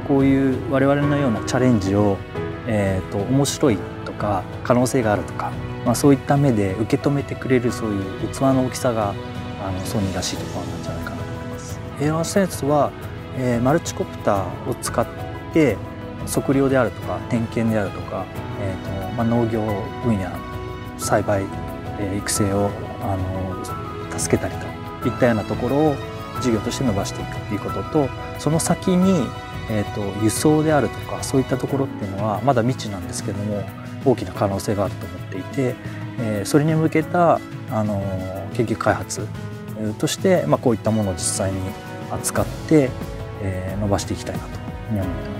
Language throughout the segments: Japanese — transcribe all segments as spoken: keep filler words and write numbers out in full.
こういう我々のようなチャレンジを、えー、と面白いとか可能性があるとか、まあ、そういった目で受け止めてくれるそういう器の大きさがあのソニーらしいところなんじゃないかなと思います。エアーセンスは、えー、マルチコプターを使って測量であるとか点検であるとか、えーとまあ、農業分野栽培、えー、育成をあの助けたりといったようなところを事業として伸ばしていくっていうことと、その先に、えーと輸送であるとかそういったところっていうのはまだ未知なんですけども大きな可能性があると思っていて、えー、それに向けたあの研究開発として、まあ、こういったものを実際に扱って、えー、伸ばしていきたいなと思ってます。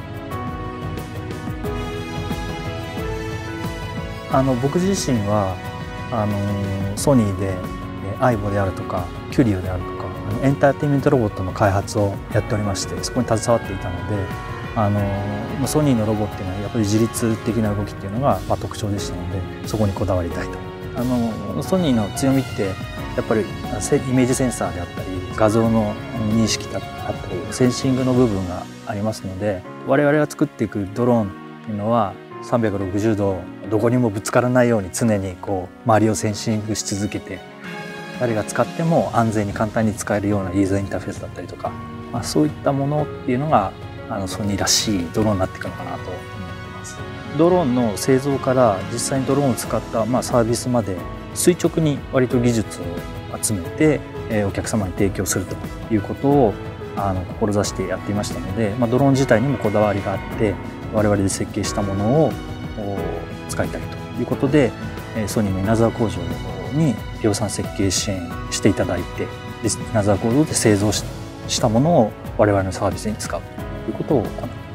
あの僕自身はあのソニーでアイボであるとかキュリオであるとかエンターテインメントロボットの開発をやっておりまして、そこに携わっていたので、あのソニーのロボっていうのはやっぱり自律的な動きっていうのがまあ特徴でしたので、そこにこだわりたいと。あのソニーの強みってやっぱりイメージセンサーであったり画像の認識だったりセンシングの部分がありますので、我々が作っていくドローンっていうのはさんびゃくろくじゅうどどこにもぶつからないように常にこう周りをセンシングし続けて、誰が使っても安全に簡単に使えるようなユーザーインターフェースだったりとか、まあ、そういったものっていうのがあのソニーらしいドローンになっていくのかなと思ってます。ドローンの製造から実際にドローンを使った、まあ、サービスまで垂直に割と技術を集めて、えー、お客様に提供するということをあの志してやっていましたので、まあ、ドローン自体にもこだわりがあって我々で設計したものを使いたいということで、ソニーの稲沢工場に量産設計支援していただいて、稲沢工場で製造したものを我々のサービスに使うということを行っています。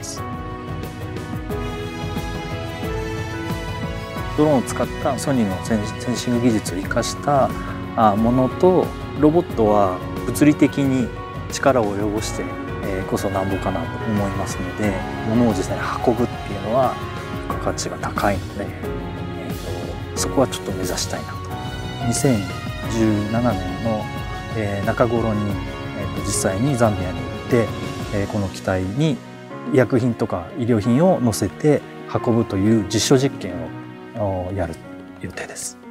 ドローンを使ったソニーのセンシング技術を生かしたものと、ロボットは物理的に力を及ぼしてこそなんぼかなと思いますので、物を実際に運ぶっていうのは付加価値が高いので、えー、とそこはちょっと目指したいなと。にせんじゅうななねんの、えー、中頃に、えー、と実際にザンビアに行って、えー、この機体に医薬品とか医療品を乗せて運ぶという実証実験をやる予定です。